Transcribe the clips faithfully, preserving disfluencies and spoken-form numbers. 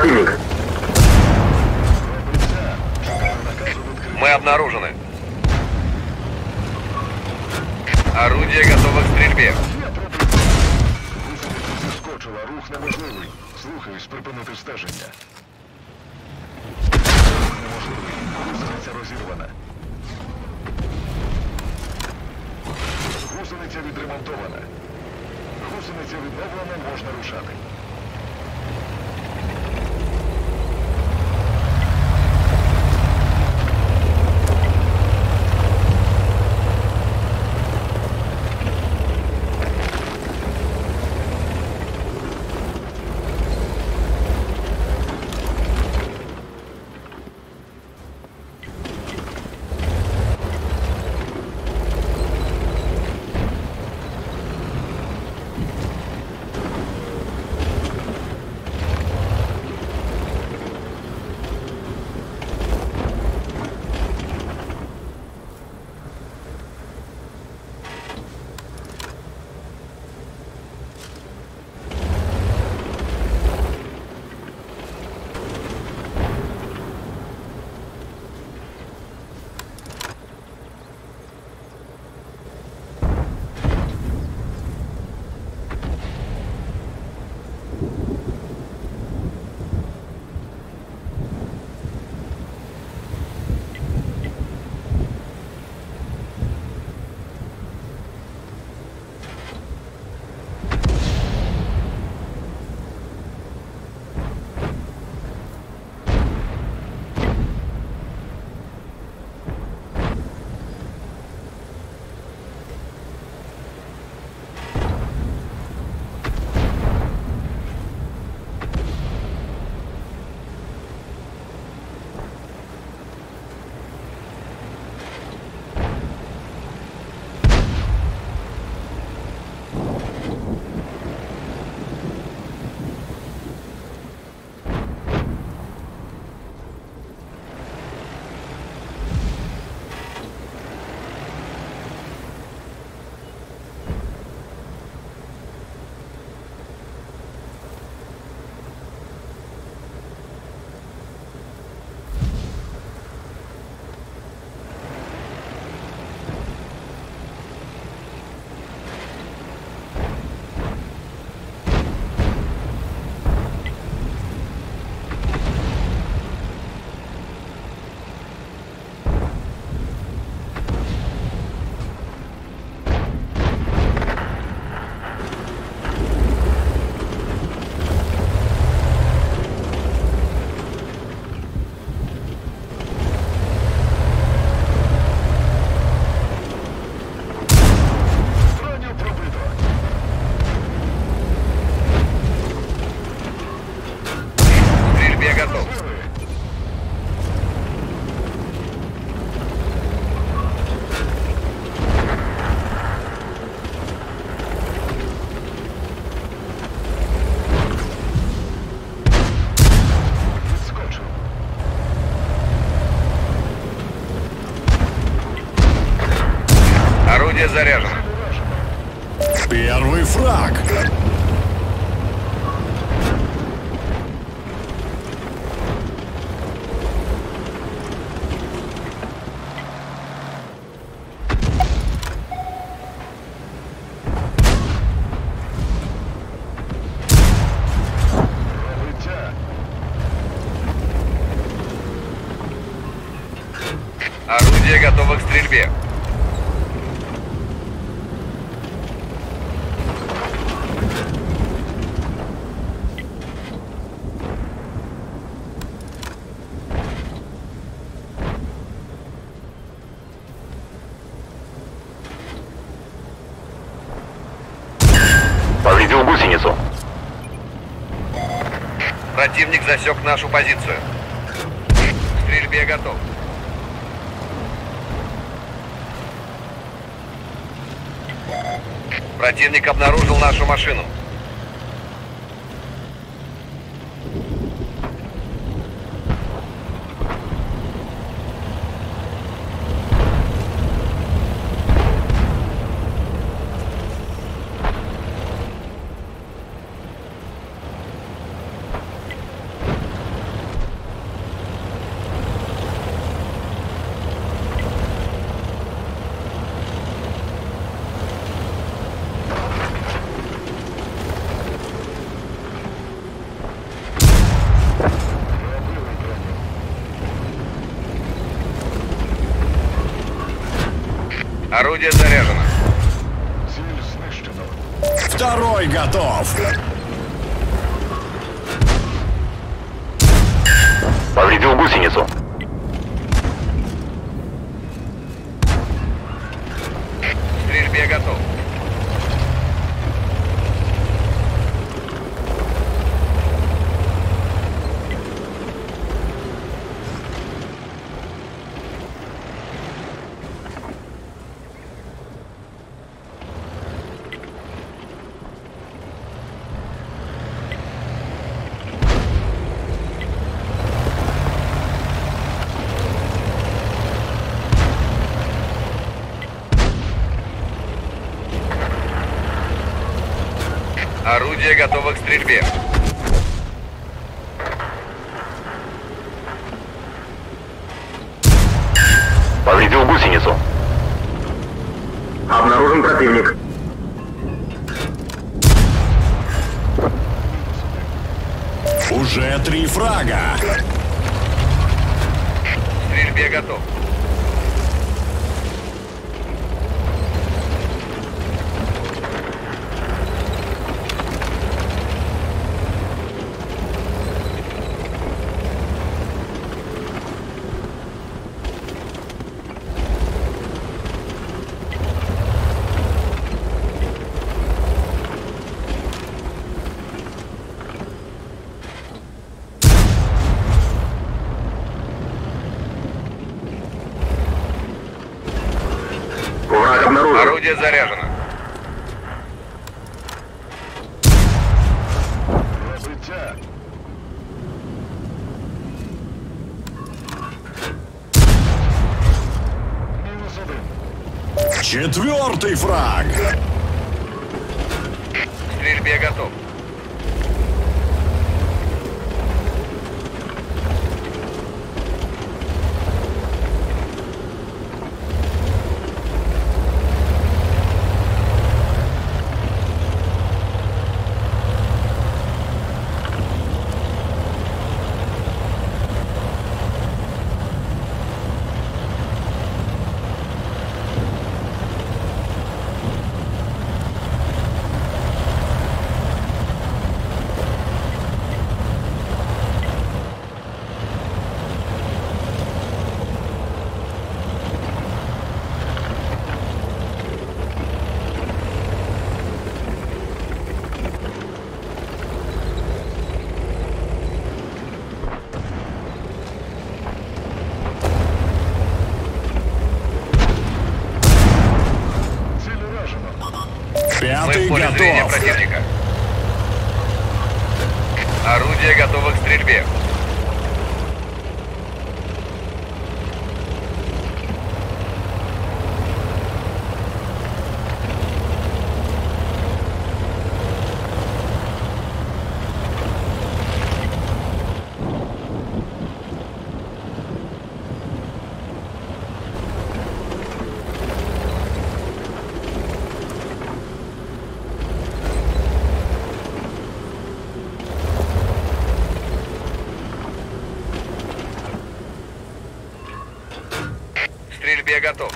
противник. Мы обнаружены. Орудие готово к стрільбі. Заскочила, рух неможливий. Слухаюсь, припинити стеження. Неможливий. Гусениця розірвана. Гусениця відремонтована. Гусениця відновлена, можна рушати. Заряжен. Первый фраг. Орудие готово к стрельбе. Повредил гусеницу. Противник засек нашу позицию. К стрельбе готов. Противник обнаружил нашу машину. Орудие заряжено. Ціль знищено. Второй готов. Повредил гусеницу. К стрельбе готов. Орудие готово к стрельбе. Повредил гусеницу. Обнаружен противник. Уже три фрага. К стрельбе готов. Враг обнаружен. Орудие заряжено. Пробиття. Мінус один. Четвертый фраг. К стрельбе готов. Ціль уражено. Мы Пятый в поле зрения готов. противника. Орудие готово к стрельбе. К стрельбе готов.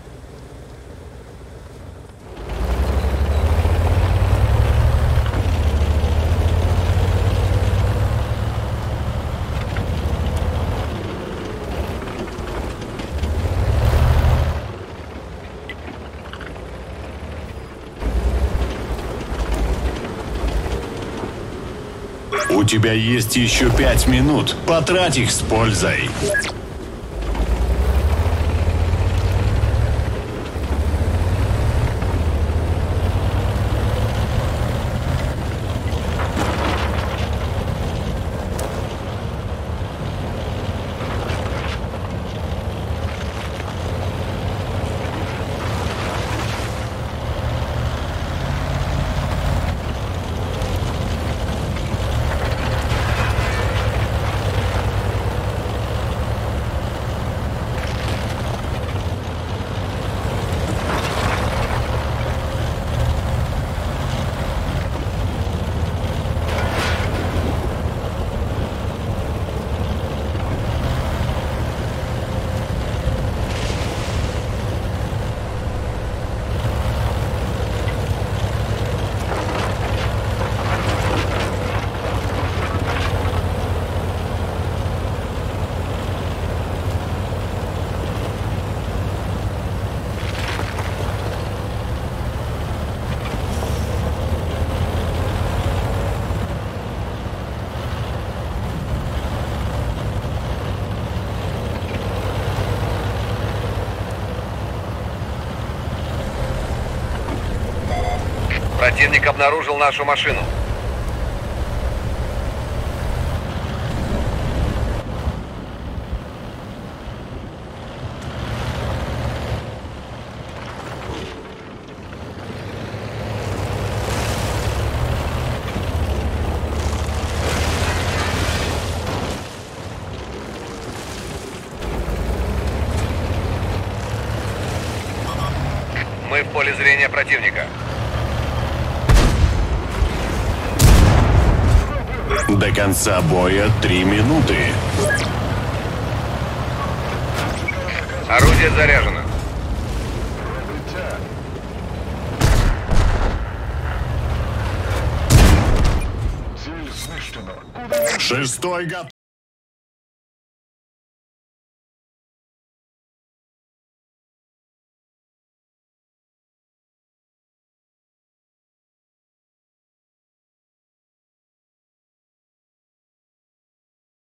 У тебя есть еще пять минут. Потрать их с пользой. Противник обнаружил нашу машину. Мы в поле зрения противника. До конца боя три минуты. Орудие заряжено. Цель знищено. Куди? Шестой готов.